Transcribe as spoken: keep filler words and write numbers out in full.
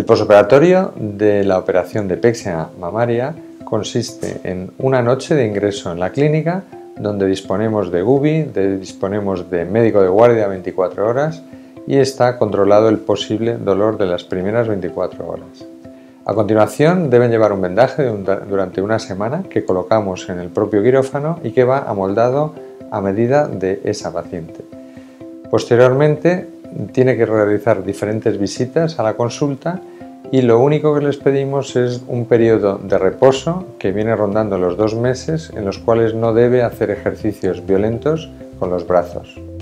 posoperatorio de la operación de pexia mamaria consiste en una noche de ingreso en la clínica donde disponemos de U B I, de, disponemos de médico de guardia veinticuatro horas y está controlado el posible dolor de las primeras veinticuatro horas. A continuación deben llevar un vendaje durante una semana que colocamos en el propio quirófano y que va amoldado a medida de esa paciente. Posteriormente tiene que realizar diferentes visitas a la consulta y lo único que les pedimos es un periodo de reposo que viene rondando los dos meses en los cuales no debe hacer ejercicios violentos con los brazos.